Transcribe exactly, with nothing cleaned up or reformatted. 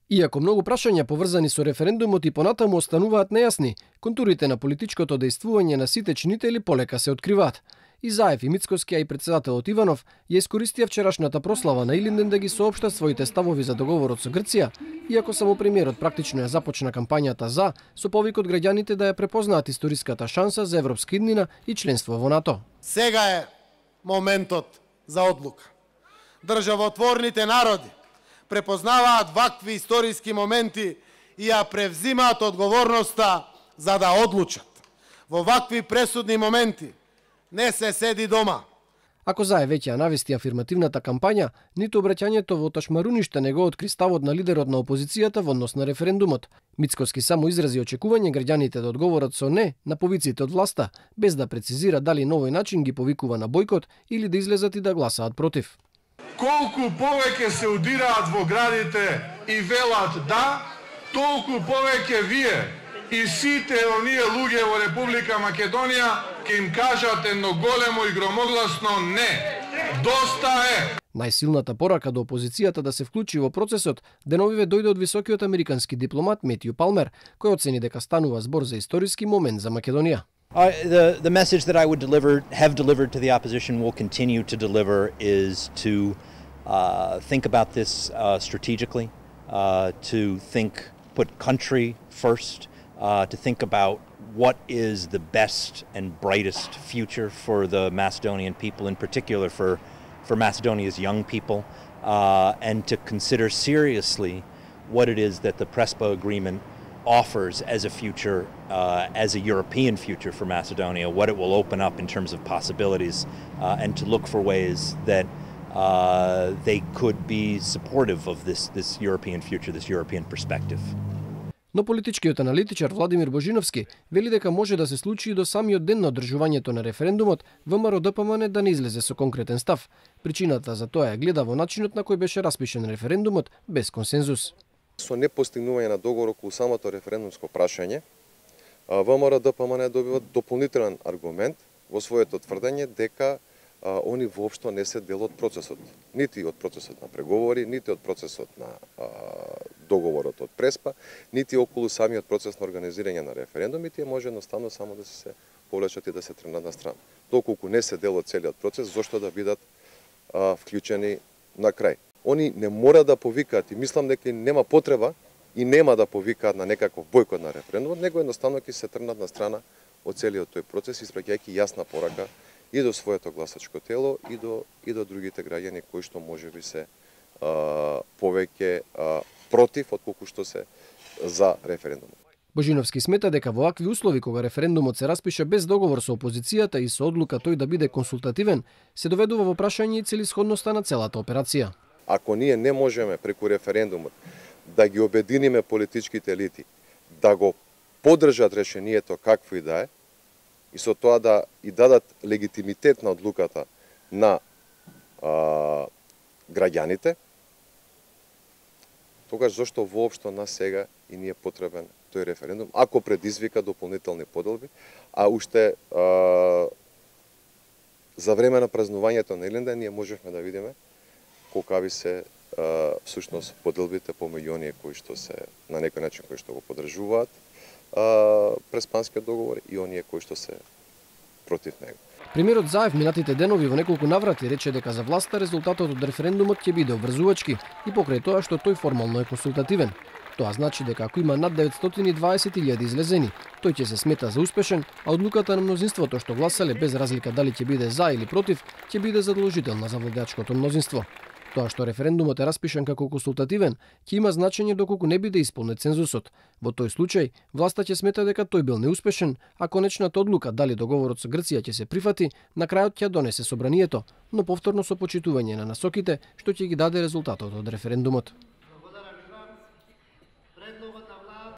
Иако многу прашања поврзани со референдумот и понатаму остануваат нејасни, контурите на политичкото дејствување на сите чинители полека се откриваат. И Заев и Мицкоски, а и председателот Иванов ја искористија вчерашната прослава на Илинден да ги соопштат своите ставови за договорот со Грција, иако само премиерот практично ја започна кампањата за, со повик од граѓаните да ја препознаат историската шанса за европска иднина и членство во НАТО. Сега е моментот за одлука. Државотворните народи препознаваат вакви историски моменти и ја превзимаат одговорноста за да одлучат. Во вакви пресудни моменти не се седи дома. Ако Заев веќе ја навести афирмативната кампања, ниту обраќањето во Ташмаруниште не го откри ставот на лидерот на опозицијата во однос на референдумот. Мицкоски само изрази очекување граѓаните да одговорат со не на повиците од власта, без да прецизира дали на овој начин ги повикува на бојкот или да излезат и да гласаат против. Колку повеќе се удираат во градите и велат да, толку повеќе вие и сите оние луѓе во Република Македонија ќе им кажат едно големо и громогласно не. Доста е! Најсилната порака до опозицијата да се вклучи во процесот деновиве дојде од високиот американски дипломат Метју Палмер, кој оцени дека станува збор за историски момент за Македонија. Uh, the, the message that I would deliver, have delivered to the opposition, will continue to deliver is to uh, think about this uh, strategically, uh, to think, put country first, uh, to think about what is the best and brightest future for the Macedonian people, in particular for, for Macedonia's young people, uh, and to consider seriously what it is that the Prespa agreement offers as a future, uh, as a European future for Macedonia, what it will open up in terms of possibilities, uh, and to look for ways that uh, they could be supportive of this, this European future, this European perspective. Но политичкиот аналитичар Владимир Божиновски вели дека може да се случи и до самиот ден на одржувањето на референдумот ВМРО Д П М Н да не излезе со конкретен став. Причината за тоа ја гледа во начинот на кој беше распишен референдумот без консензус. Со непостигнување на договор околу самото референдумско прашање, ВМРО Д П М Н добива дополнителен аргумент во своето тврдење дека а, они воопшто не се дел од процесот. Нити од процесот на преговори, нити од процесот на а, договорот од Преспа, нити околу самиот процес на организирање на референдум, и тие може едноставно само да се повлечат и да се тргнат на страна. Доколку не се дел од целиот процес, зошто да бидат а, вклучени на крај? Они не мора да повикаат и мислам дека нема потреба и нема да повикаат на некаков бојкот на референдумот, него едноставно ќе се тргнат на страна од целиот тој процес, испраќајќи јасна порака и до своето гласачко тело и до и до другите граѓани кои што можеби се а, повеќе а, против отколку што се за референдумот. Божиновски смета дека во вакви услови кога референдумот се распише без договор со опозицијата и со одлука тој да биде консултативен, се доведува во прашање и целисходноста на целата операција. Ако ние не можеме преку референдумот да ги обединиме политичките елити, да го поддржат решението какво и да е, и со тоа да и дадат легитимитет на одлуката на а, граѓаните, тогаш зошто воопшто на сега и ни е потребен тој референдум, ако предизвика дополнителни поделби, а уште а, за време на празнувањето на Илинден ние можевме да видиме колкави се а, всушност поделбите помеѓу оние кои што се на некој начин кои што го поддржуваат а, Преспанскиот договор и оние кои што се против него. Премиерот Заев минатите денови во неколку наврати рече дека за власта резултатот од референдумот ќе биде обврзувачки и покрај тоа што тој формално е консултативен. Тоа значи дека ако има над деветстотини и дваесет илјади излезени, тој ќе се смета за успешен, а одлуката на мнозинството што гласале без разлика дали ќе биде за или против, ќе биде задолжителна за владеачкото мнозинство. Тоа што референдумот е распишан како консултативен, ќе има значење доколку не биде исполнет цензусот. Во тој случај, власта ќе смета дека тој бил неуспешен, а конечната одлука дали договорот со Грција ќе се прифати, на крајот ќе донесе собранието, но повторно со почитување на насоките што ќе ги даде резултатот од референдумот.